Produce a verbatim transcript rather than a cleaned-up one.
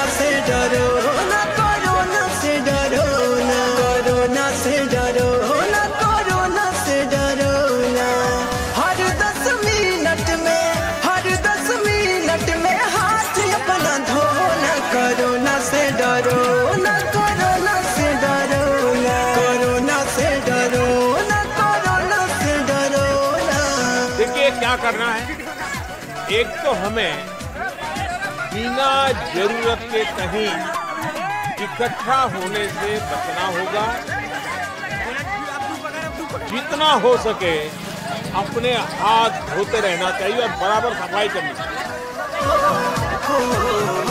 से डरो ना, कोरोना से डरो ना, कोरोना से डरो ना, कोरोना से डरो ना। हर दस मिनट में, हर दस मिनट में हाथ अपना धोना, कोरोना से डरो ना, कोरोना से डरो ना, कोरोना से डरो ना, कोरोना से डरो ना। देखिए क्या करना है, एक तो हमें बिना जरूरत के कहीं इकट्ठा होने से बचना होगा। जितना हो सके अपने हाथ धोते रहना चाहिए और बराबर सफाई करनी चाहिए।